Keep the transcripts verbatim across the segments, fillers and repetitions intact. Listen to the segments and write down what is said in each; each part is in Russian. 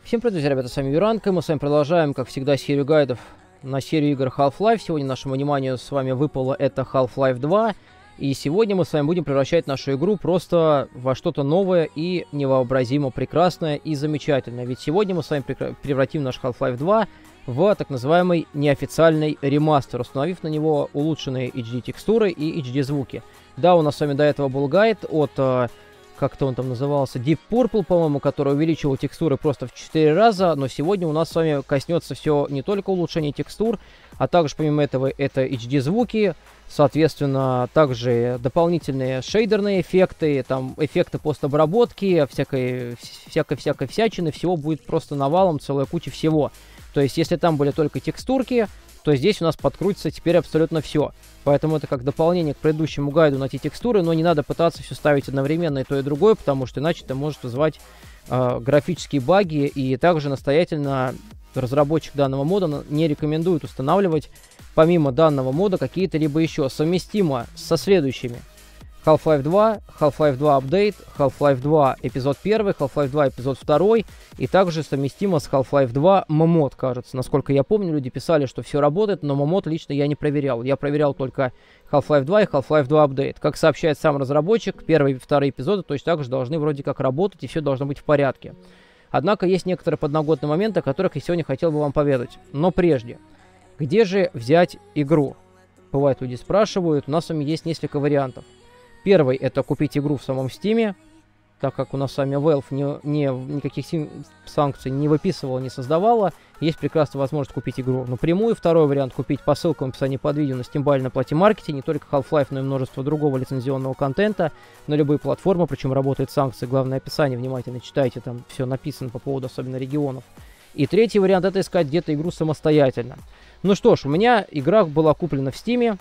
Всем привет, друзья, ребята, с вами Юранка. Мы с вами продолжаем, как всегда, серию гайдов на серию игр Half-Life. Сегодня нашему вниманию с вами выпало это Half-Life два. И сегодня мы с вами будем превращать нашу игру просто во что-то новое и невообразимо прекрасное и замечательное. Ведь сегодня мы с вами превратим наш Half-Life два в так называемый неофициальный ремастер, установив на него улучшенные эйч ди-текстуры и эйч ди-звуки. Да, у нас с вами до этого был гайд от... как-то он там назывался, Deep Purple, по-моему, который увеличивал текстуры просто в четыре раза, но сегодня у нас с вами коснется все не только улучшения текстур, а также, помимо этого, это эйч ди-звуки, соответственно, также дополнительные шейдерные эффекты, там, эффекты постобработки, всякой, всякой-всякой всячины, всего будет просто навалом, целая куча всего. То есть, если там были только текстурки, то здесь у нас подкрутится теперь абсолютно все. Поэтому это как дополнение к предыдущему гайду на эти текстуры, но не надо пытаться все ставить одновременно и то, и другое, потому что иначе это может вызывать э, графические баги, и также настоятельно разработчик данного мода не рекомендует устанавливать помимо данного мода какие-то либо еще совместимо со следующими. Half-Life два, Half-Life два Update, Half-Life два эпизод один, Half-Life два эпизод два, и также совместимо с Half-Life два мод, кажется. Насколько я помню, люди писали, что все работает, но мод лично я не проверял. Я проверял только Half-Life два и Half-Life два Update. Как сообщает сам разработчик, первые и вторые эпизоды точно так же должны вроде как работать, и все должно быть в порядке. Однако есть некоторые подноготные моменты, о которых я сегодня хотел бы вам поведать. Но прежде, где же взять игру? Бывает, люди спрашивают, у нас с вами есть несколько вариантов. Первый — это купить игру в самом Steam, так как у нас с вами Valve не, не, никаких санкций не выписывала, не создавала. Есть прекрасная возможность купить игру напрямую. Второй вариант — купить по ссылкам в описании под видео на Steam на плате маркете. Не только Half-Life, но и множество другого лицензионного контента на любые платформы. Причем работают санкции. Главное описание внимательно читайте, там все написано по поводу особенно регионов. И третий вариант — это искать где-то игру самостоятельно. Ну что ж, у меня игра была куплена в Steam.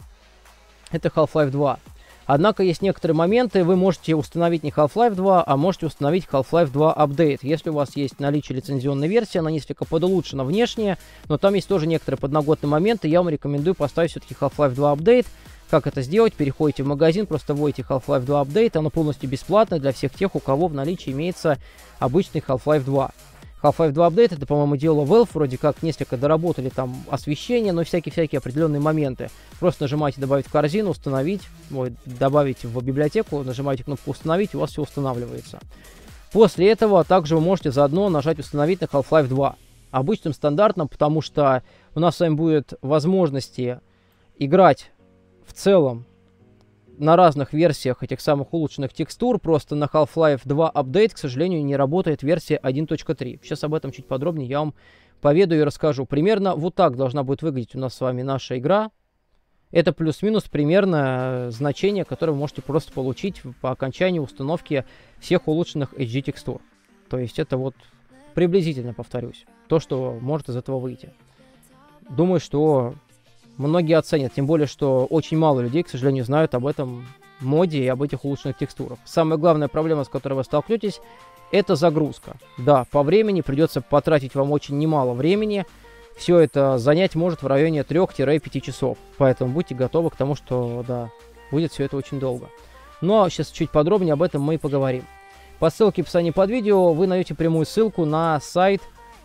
Это Half-Life два. Однако есть некоторые моменты, вы можете установить не Half-Life два, а можете установить Half-Life два Update. Если у вас есть наличие лицензионной версии, она несколько подулучшена внешне, но там есть тоже некоторые подноготные моменты, я вам рекомендую поставить все-таки Half-Life два Update. Как это сделать? Переходите в магазин, просто вводите Half-Life два Update, оно полностью бесплатно для всех тех, у кого в наличии имеется обычный Half-Life два. Half-Life два Update — это, по-моему, дело Valve, вроде как несколько доработали там освещение, но всякие-всякие определенные моменты. Просто нажимаете «Добавить в корзину», «Установить», ой, добавить в библиотеку, нажимаете кнопку «Установить», и у вас все устанавливается. После этого также вы можете заодно нажать «Установить» на Half-Life два. Обычным, стандартным, потому что у нас с вами будет возможности играть в целом на разных версиях этих самых улучшенных текстур. Просто на Half-Life два Update, к сожалению, не работает версия один точка три. Сейчас об этом чуть подробнее я вам поведаю и расскажу. Примерно вот так должна будет выглядеть у нас с вами наша игра. Это плюс-минус примерно значение, которое вы можете просто получить по окончании установки всех улучшенных эйч ди-текстур. То есть это вот приблизительно, повторюсь, то, что может из этого выйти. Думаю, что многие оценят, тем более, что очень мало людей, к сожалению, знают об этом моде и об этих улучшенных текстурах. Самая главная проблема, с которой вы столкнетесь, это загрузка. Да, по времени придется потратить вам очень немало времени. Все это занять может в районе трёх-пяти часов. Поэтому будьте готовы к тому, что, да, будет все это очень долго. Ну а сейчас чуть подробнее об этом мы и поговорим. По ссылке в описании под видео вы найдете прямую ссылку на сайт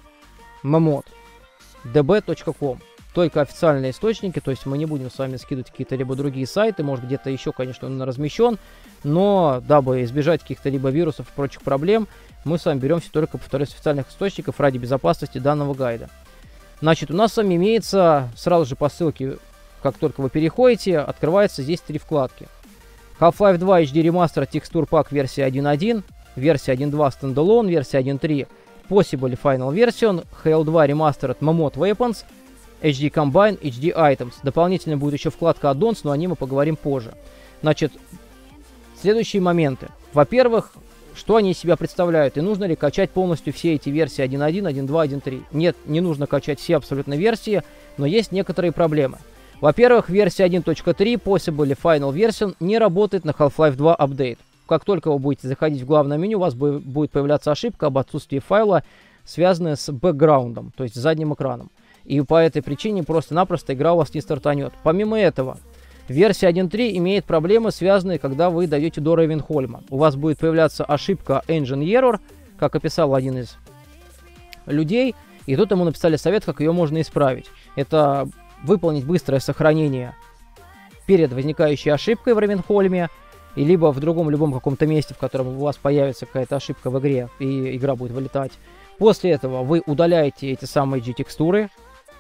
мод точка ди би точка ком. Только официальные источники, то есть мы не будем с вами скидывать какие-то либо другие сайты, может где-то еще, конечно, он размещен, но дабы избежать каких-то либо вирусов и прочих проблем, мы с вами берем все только, повторюсь, официальных источников ради безопасности данного гайда. Значит, у нас с вами имеется, сразу же по ссылке, как только вы переходите, открывается здесь три вкладки. Half-Life два эйч ди Remastered Texture Pack версия один точка один, версия один точка два Standalone, версия один точка три Possible Final Version, эйч эл два Remastered Mammoth Weapons, эйч ди Combine, эйч ди Items. Дополнительно будет еще вкладка Add-ons, но о ней мы поговорим позже. Значит, следующие моменты. Во-первых, что они из себя представляют и нужно ли качать полностью все эти версии один точка один, один точка два, один точка три. Нет, не нужно качать все абсолютно версии, но есть некоторые проблемы. Во-первых, версия один точка три Possible Final Version не работает на Half-Life два Update. Как только вы будете заходить в главное меню, у вас будет появляться ошибка об отсутствии файла, связанная с бэкграундом, то есть задним экраном. И по этой причине просто-напросто игра у вас не стартанет. Помимо этого, версия один точка три имеет проблемы, связанные, когда вы даете до Рейвенхольма. У вас будет появляться ошибка Engine Error, как описал один из людей, и тут ему написали совет, как ее можно исправить. Это выполнить быстрое сохранение перед возникающей ошибкой в Равенхольме, и либо в другом любом каком-то месте, в котором у вас появится какая-то ошибка в игре, и игра будет вылетать. После этого вы удаляете эти самые эйч ди-текстуры.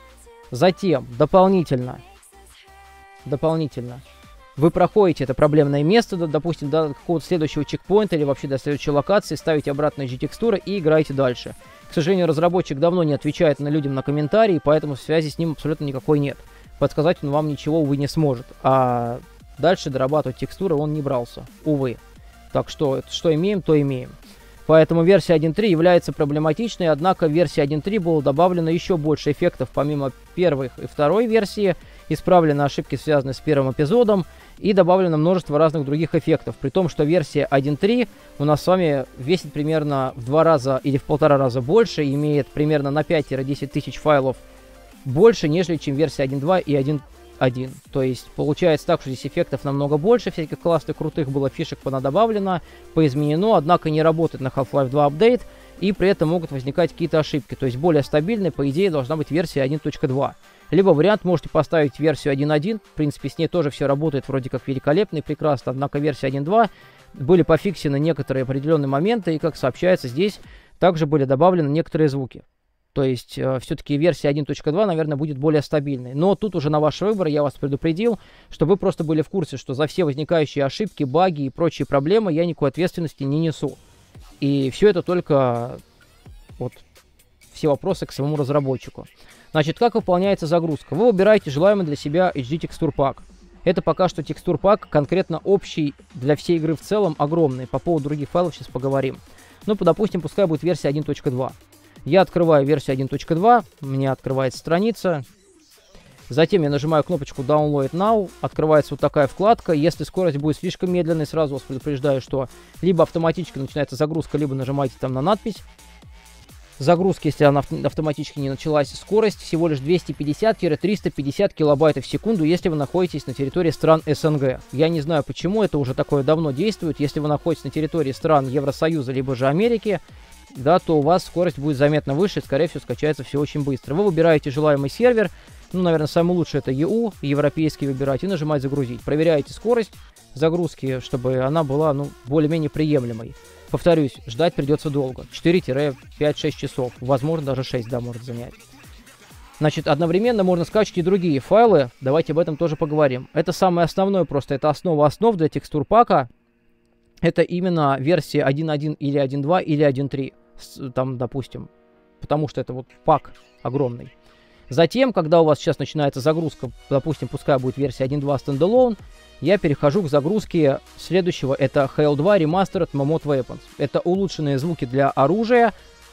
Затем дополнительно, дополнительно вы проходите это проблемное место, допустим, до какого-то следующего чекпоинта или вообще до следующей локации, ставите обратно эйч ди-текстуры и играете дальше. К сожалению, разработчик давно не отвечает на людям на комментарии, поэтому связи с ним абсолютно никакой нет. Подсказать он вам ничего, увы, не сможет. А дальше дорабатывать текстуры он не брался, увы. Так что, что имеем, то имеем. Поэтому версия один точка три является проблематичной, однако в версии один точка три было добавлено еще больше эффектов, помимо первой и второй версии. Исправлены ошибки, связанные с первым эпизодом, и добавлено множество разных других эффектов. При том, что версия один точка три у нас с вами весит примерно в два раза или в полтора раза больше, и имеет примерно на пять-десять тысяч файлов больше, нежели чем версия один точка два и один точка один. То есть получается так, что здесь эффектов намного больше, всяких классных крутых было, фишек понадобавлено, поизменено, однако не работает на Half-Life два апдейт, и при этом могут возникать какие-то ошибки. То есть более стабильной, по идее, должна быть версия один точка два. Либо вариант, можете поставить версию один точка один, в принципе, с ней тоже все работает вроде как великолепно и прекрасно, однако версия один точка два были пофиксены некоторые определенные моменты, и, как сообщается здесь, также были добавлены некоторые звуки. То есть, э, все-таки версия один точка два, наверное, будет более стабильной. Но тут уже на ваш выбор, я вас предупредил, чтобы вы просто были в курсе, что за все возникающие ошибки, баги и прочие проблемы я никакой ответственности не несу. И все это только вот все вопросы к самому разработчику. Значит, как выполняется загрузка? Вы выбираете желаемый для себя эйч ди-текстур пак. Это пока что текстур пак конкретно общий для всей игры в целом, огромный. По поводу других файлов сейчас поговорим. Ну, допустим, пускай будет версия один точка два. Я открываю версию один точка два, у меня открывается страница. Затем я нажимаю кнопочку Download Now, открывается вот такая вкладка. Если скорость будет слишком медленной, сразу вас предупреждаю, что либо автоматически начинается загрузка, либо нажимайте там на надпись загрузки, если она автоматически не началась. Скорость всего лишь двести пятьдесят — триста пятьдесят килобайтов в секунду, если вы находитесь на территории стран эс эн гэ. Я не знаю почему, это уже такое давно действует. Если вы находитесь на территории стран Евросоюза, либо же Америки, да, то у вас скорость будет заметно выше, и, скорее всего, скачается все очень быстро. Вы выбираете желаемый сервер, ну, наверное, самый лучший это и ю, европейский выбирать, и нажимать «Загрузить». Проверяете скорость загрузки, чтобы она была, ну, более-менее приемлемой. Повторюсь, ждать придется долго, четыре-пять-шесть часов, возможно, даже шесть, да, может занять. Значит, одновременно можно скачать и другие файлы, давайте об этом тоже поговорим. Это самое основное просто, это основа основ для текстур пака. Это именно версия один точка один или один точка два или один точка три, там, допустим, потому что это вот пак огромный. Затем, когда у вас сейчас начинается загрузка, допустим, пускай будет версия один точка два Standalone, я перехожу к загрузке следующего, это Halo два Remastered Mammoth Weapons. Это улучшенные звуки для оружия,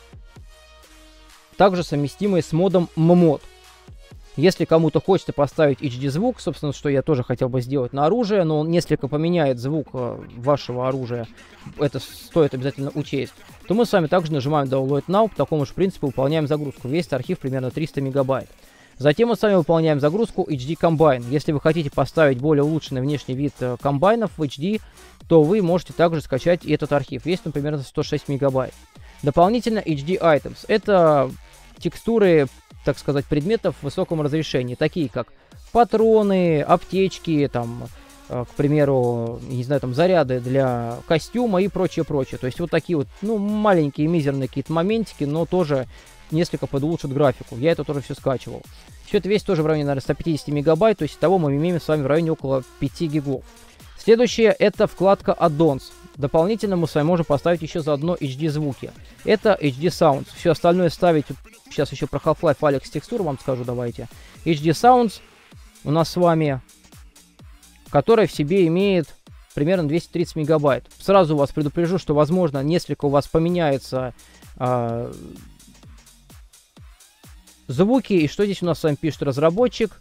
также совместимые с модом Mammoth. Если кому-то хочется поставить эйч ди-звук, собственно, что я тоже хотел бы сделать на оружие, но он несколько поменяет звук вашего оружия, это стоит обязательно учесть, то мы с вами также нажимаем Download Now, по такому же принципу выполняем загрузку. Весь архив примерно триста мегабайт. Затем мы с вами выполняем загрузку эйч ди Combine. Если вы хотите поставить более улучшенный внешний вид комбайнов в эйч ди, то вы можете также скачать и этот архив. Весит он примерно сто шесть мегабайт. Дополнительно эйч ди Items. Это текстуры, так сказать, предметов в высоком разрешении, такие как патроны, аптечки, там, э, к примеру, не знаю, там, заряды для костюма и прочее, прочее. То есть вот такие вот, ну, маленькие, мизерные какие-то моментики, но тоже несколько подулучшат графику. Я это тоже все скачивал. Все это весит тоже в районе, наверное, ста пятидесяти мегабайт, то есть того мы имеем с вами в районе около пяти гигов. Следующее это вкладка Add-ons. Дополнительно мы с вами можем поставить еще заодно эйч ди-звуки. Это эйч ди Sounds. Все остальное ставить, сейчас еще про Half-Life Alyx текстуру вам скажу, давайте. эйч ди Sounds у нас с вами, который в себе имеет примерно двести тридцать мегабайт. Сразу вас предупрежу, что, возможно, несколько у вас поменяется э, звуки. И что здесь у нас с вами пишет разработчик?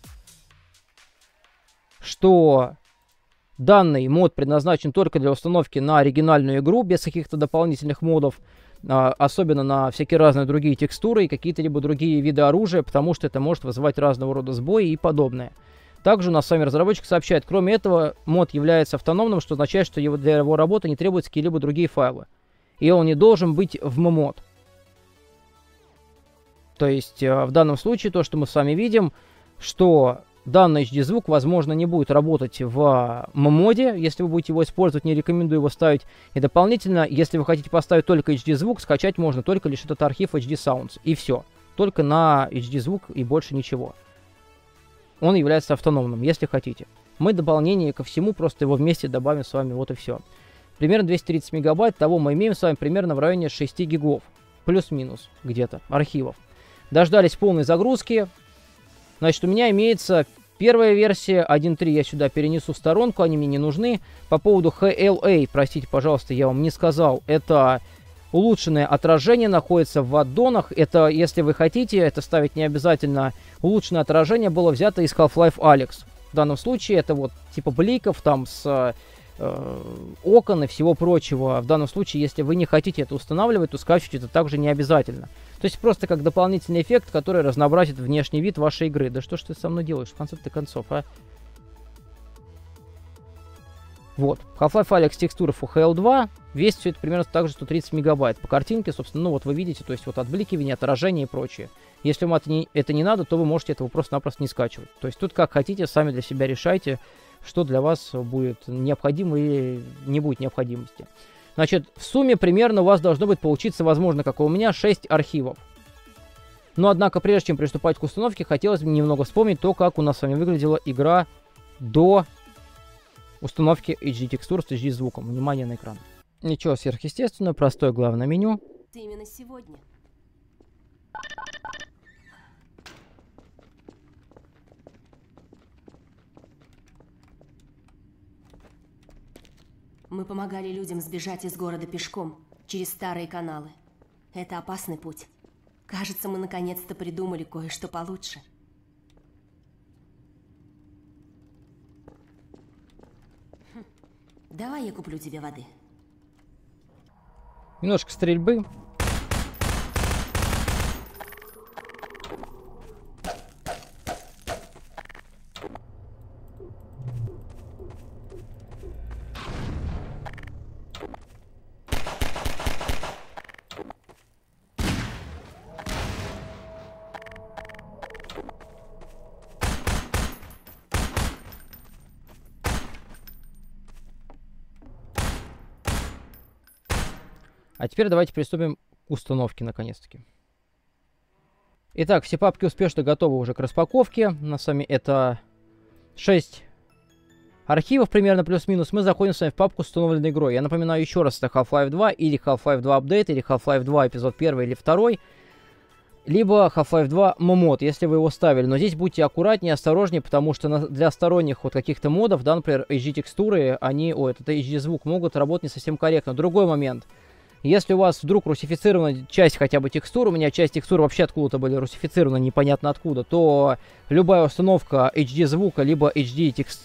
Что данный мод предназначен только для установки на оригинальную игру, без каких-то дополнительных модов, а, особенно на всякие разные другие текстуры и какие-то либо другие виды оружия, потому что это может вызывать разного рода сбои и подобное. Также у нас с вами разработчик сообщает, кроме этого, мод является автономным, что означает, что его, для его работы не требуются какие-либо другие файлы. И он не должен быть в мод. То есть в данном случае то, что мы с вами видим, что данный эйч ди-звук, возможно, не будет работать в моде, если вы будете его использовать, не рекомендую его ставить. И дополнительно, если вы хотите поставить только эйч ди-звук, скачать можно только лишь этот архив эйч ди Sounds. И все. Только на эйч ди-звук и больше ничего. Он является автономным, если хотите. Мы дополнение ко всему, просто его вместе добавим с вами, вот и все. Примерно двести тридцать мегабайт, того мы имеем с вами примерно в районе шести гигов. Плюс-минус где-то архивов. Дождались полной загрузки. Значит, у меня имеется первая версия, один точка три, я сюда перенесу в сторонку, они мне не нужны. По поводу эйч эл эй, простите, пожалуйста, я вам не сказал, это улучшенное отражение, находится в аддонах. Это, если вы хотите, это ставить не обязательно. Улучшенное отражение было взято из Half-Life Alyx. В данном случае это вот типа бликов там с э, окон и всего прочего. В данном случае, если вы не хотите это устанавливать, то скачивать это также не обязательно. То есть просто как дополнительный эффект, который разнообразит внешний вид вашей игры. Да что ж ты со мной делаешь в конце-то концов, а? Вот. Half-Life Alyx текстуры эф эл два. Весит все это примерно также сто тридцать мегабайт. По картинке, собственно, ну вот вы видите, то есть вот отбликивание, отражение и прочее. Если вам это не, это не надо, то вы можете этого просто-напросто не скачивать. То есть тут как хотите, сами для себя решайте, что для вас будет необходимо или не будет необходимости. Значит, в сумме примерно у вас должно быть получиться, возможно, как и у меня, шесть архивов. Но, однако, прежде чем приступать к установке, хотелось бы немного вспомнить то, как у нас с вами выглядела игра до установки эйч ди-текстур с эйч ди-звуком. Внимание на экран. Ничего сверхъестественного, простое главное меню. Именно сегодня. Мы помогали людям сбежать из города пешком, через старые каналы. Это опасный путь. Кажется, мы наконец-то придумали кое-что получше. Хм. Давай я куплю тебе воды. Немножко стрельбы. А теперь давайте приступим к установке, наконец-таки. Итак, все папки успешно готовы уже к распаковке. У нас с вами это шесть архивов, примерно плюс-минус. Мы заходим с вами в папку с установленной игрой. Я напоминаю еще раз, это Half-Life два, или Half-Life два Update, или Half-Life два эпизод один или два, либо Half-Life два мод, если вы его ставили. Но здесь будьте аккуратнее, осторожнее, потому что на, для сторонних вот каких-то модов, да, например, эйч ди-текстуры, они, ой, этот эйч ди-звук могут работать не совсем корректно. Другой момент. Если у вас вдруг русифицирована часть хотя бы текстур, у меня часть текстур вообще откуда-то были русифицированы, непонятно откуда, то любая установка эйч ди-звука, либо эйч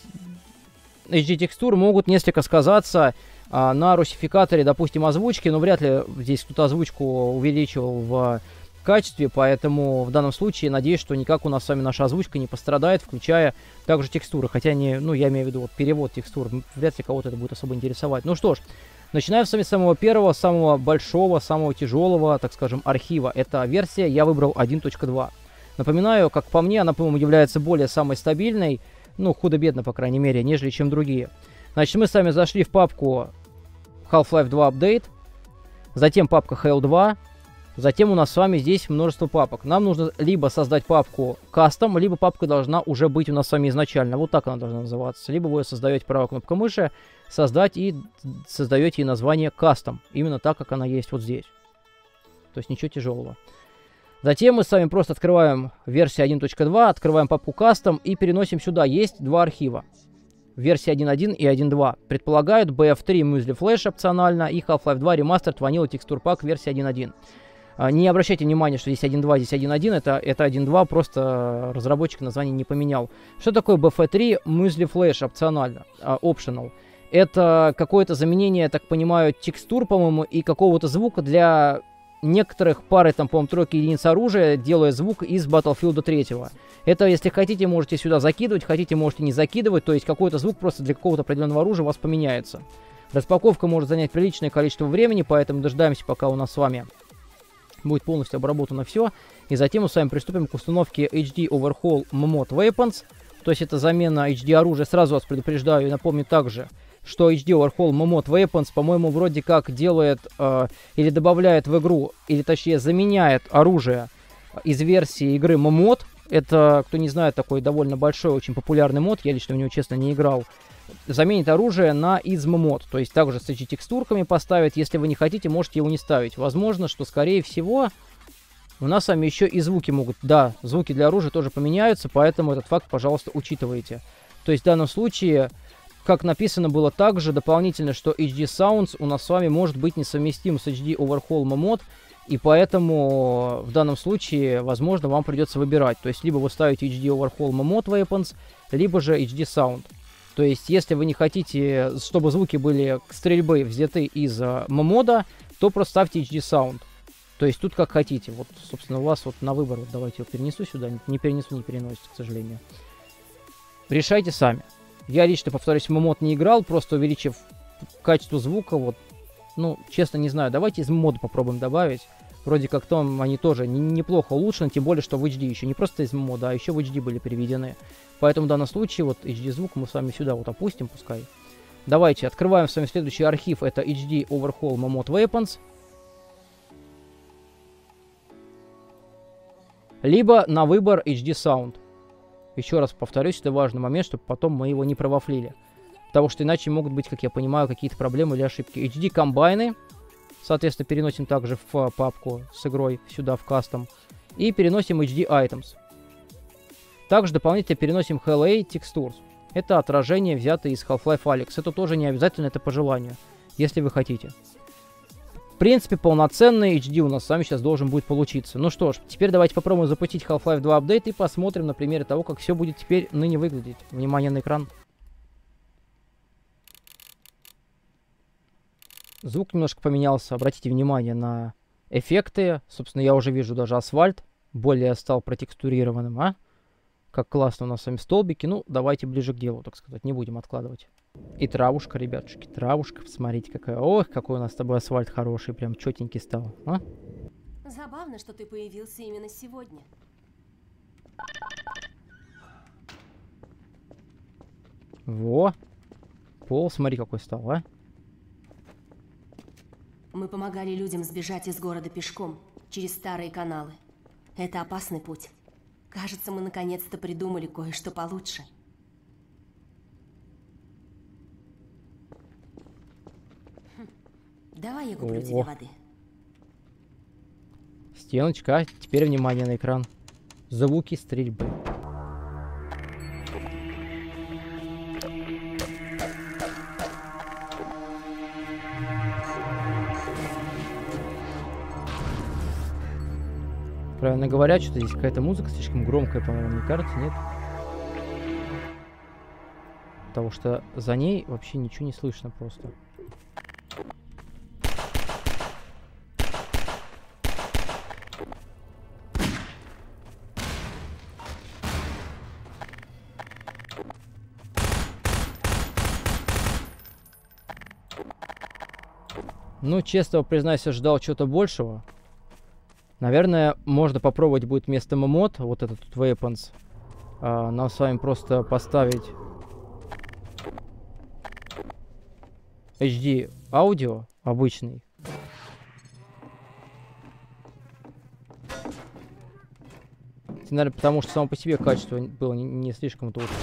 ди-текстур могут несколько сказаться а, на русификаторе, допустим, озвучки, но вряд ли здесь кто-то озвучку увеличивал в качестве, поэтому в данном случае надеюсь, что никак у нас с вами наша озвучка не пострадает, включая также текстуры, хотя не, ну, я имею в виду вот перевод текстур, вряд ли кого-то это будет особо интересовать. Ну что ж. Начинаем с вами с самого первого, самого большого, самого тяжелого, так скажем, архива. Это версия, я выбрал один точка два. Напоминаю, как по мне, она, по-моему, является более самой стабильной, ну, худо-бедно, по крайней мере, нежели чем другие. Значит, мы с вами зашли в папку Half-Life два Update, затем папка эйч эл два, затем у нас с вами здесь множество папок. Нам нужно либо создать папку Custom, либо папка должна уже быть у нас с вами изначально. Вот так она должна называться. Либо вы создаете правой кнопкой мыши, создать и создаете ей название Custom. Именно так, как она есть вот здесь. То есть ничего тяжелого. Затем мы с вами просто открываем версию один точка два, открываем папку Custom и переносим сюда. Есть два архива. Версия один точка один и один точка два. Предполагают би эф три Muesli Flash опционально и Half-Life два Remastered Vanilla Texture Pack версия один точка один. Не обращайте внимания, что здесь один точка два, здесь один точка один, это, это один точка два, просто разработчик название не поменял. Что такое би эф три Muesli Flash опционально, optional? Это какое-то заменение, я так понимаю, текстур, по-моему, и какого-то звука для некоторых пары, там, по-моему, тройки единиц оружия, делая звук из Battlefield три. Это, если хотите, можете сюда закидывать, хотите, можете не закидывать, то есть какой-то звук просто для какого-то определенного оружия у вас поменяется. Распаковка может занять приличное количество времени, поэтому дождаемся, пока у нас с вами будет полностью обработано все. И затем мы с вами приступим к установке эйч ди Overhaul Mod Weapons. То есть это замена эйч ди оружия. Сразу вас предупреждаю и напомню также, что эйч ди Overhaul Mod Weapons, по-моему, вроде как делает э, или добавляет в игру, или точнее заменяет оружие из версии игры Mod. Это, кто не знает, такой довольно большой, очень популярный мод. Я лично в него, честно, не играл. Заменит оружие на из мод. То есть также с эйч ди-текстурками поставит. Если вы не хотите, можете его не ставить. Возможно, что, скорее всего, у нас с вами еще и звуки могут... Да, звуки для оружия тоже поменяются, поэтому этот факт, пожалуйста, учитывайте. То есть в данном случае, как написано было также дополнительно, что эйч ди Sounds у нас с вами может быть несовместим с эйч ди Overhaul Mod. И поэтому в данном случае, возможно, вам придется выбирать. То есть либо вы ставите эйч ди Overhaul Mod Weapons, либо же эйч ди Sound. То есть если вы не хотите, чтобы звуки были к стрельбы взяты из мода, то просто ставьте эйч ди Sound. То есть тут как хотите. Вот, собственно, у вас вот на выбор. Вот давайте его перенесу сюда. Не перенесу, не переносится, к сожалению. Решайте сами. Я лично, повторюсь, в мод не играл, просто увеличив качество звука, вот, ну, честно, не знаю. Давайте из мода попробуем добавить. Вроде как там они тоже не, неплохо улучшены, тем более, что в эйч ди еще не просто из мода, а еще в эйч ди были переведены. Поэтому в данном случае вот эйч ди звук мы с вами сюда вот опустим, пускай. Давайте открываем с вами следующий архив, это эйч ди Overhaul Mod Weapons. Либо на выбор эйч ди Sound. Еще раз повторюсь, это важный момент, чтобы потом мы его не провафлили. Потому что иначе могут быть, как я понимаю, какие-то проблемы или ошибки. эйч ди комбайны. Соответственно, переносим также в папку с игрой сюда в кастом. И переносим эйч ди Items. Также дополнительно переносим эл эй Textures. Это отражение, взятое из Half-Life Alyx. Это тоже не обязательно, это по желанию, если вы хотите. В принципе, полноценный эйч ди у нас с вами сейчас должен будет получиться. Ну что ж, теперь давайте попробуем запустить Half-Life два апдейт и посмотрим на примере того, как все будет теперь ныне выглядеть. Внимание на экран. Звук немножко поменялся. Обратите внимание на эффекты. Собственно, я уже вижу даже асфальт. Более стал протекстурированным, а? Как классно у нас с вами столбики. Ну, давайте ближе к делу, так сказать. Не будем откладывать. И травушка, ребятушки. Травушка. Посмотрите, какая. Ох, какой у нас с тобой асфальт хороший. Прям четенький стал. А? Забавно, что ты появился именно сегодня. Во. Пол, смотри, какой стал, а? Мы помогали людям сбежать из города пешком, через старые каналы. Это опасный путь. Кажется, мы наконец-то придумали кое-что получше. Хм. Давай я куплю О. тебе воды. Стеночка, а? Теперь внимание на экран. Звуки стрельбы. Правильно говорят, что здесь какая-то музыка слишком громкая, по-моему, мне кажется, нет? Потому что за ней вообще ничего не слышно просто. Ну, честно признаюсь, я ждал чего-то большего. Наверное, можно попробовать будет вместо мод, вот этот тут Weapons, а, нам с вами просто поставить эйч ди аудио обычный. Наверное, потому что само по себе качество было не, не слишком-то уж.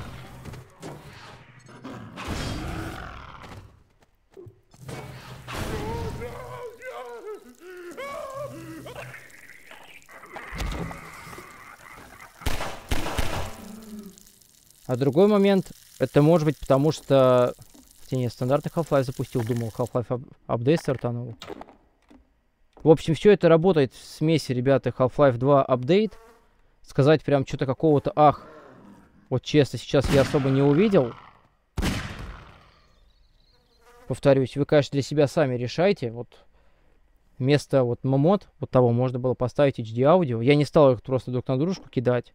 А другой момент, это может быть потому, что в тени стандартный Half-Life запустил, думал, Half-Life апдейт стартанул. В общем, все это работает в смеси, ребята, Half-Life два апдейт. Сказать прям что-то какого-то, ах, вот честно, сейчас я особо не увидел. Повторюсь, вы, конечно, для себя сами решайте. Вот вместо вот мод, вот того, можно было поставить эйч ди аудио. Я не стал их просто друг на дружку кидать.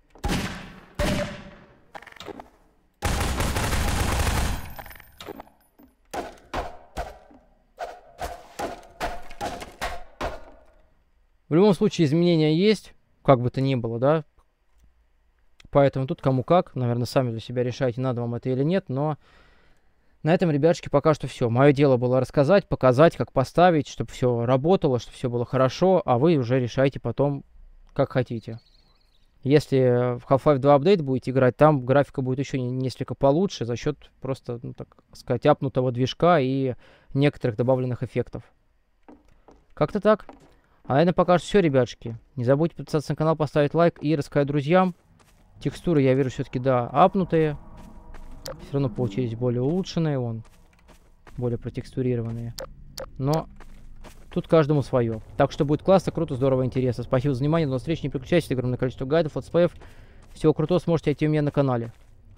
В любом случае изменения есть, как бы то ни было, да. Поэтому тут кому как, наверное, сами для себя решайте, надо вам это или нет, но на этом, ребятушки, пока что все. Мое дело было рассказать, показать, как поставить, чтобы все работало, чтобы все было хорошо, а вы уже решайте потом, как хотите. Если в Half-Life два апдейт будете играть, там графика будет еще несколько получше за счет просто, ну, так сказать, апнутого движка и некоторых добавленных эффектов. Как-то так. А на этом пока что все, ребятушки. Не забудьте подписаться на канал, поставить лайк и рассказать друзьям. Текстуры, я вижу, все-таки, да, апнутые. Все равно получились более улучшенные, вон, более протекстурированные. Но тут каждому свое. Так что будет классно, круто, здорово, интересно. Спасибо за внимание, до новых встреч, не переключайтесь, огромное количество гайдов, летсплеев. Всего крутого сможете найти у меня на канале.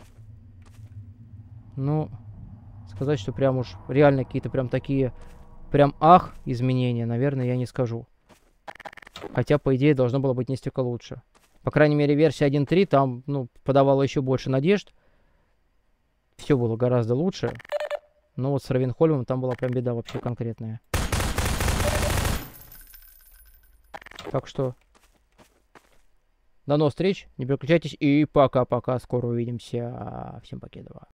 Ну, сказать, что прям уж реально какие-то прям такие, прям ах, изменения, наверное, я не скажу. Хотя, по идее, должно было быть несколько лучше. По крайней мере, версия один точка три там, ну, подавала еще больше надежд. Все было гораздо лучше. Но вот с Равенхольмом там была прям беда вообще конкретная. Так что до новых встреч, не переключайтесь и пока-пока. Скоро увидимся. Всем покедова.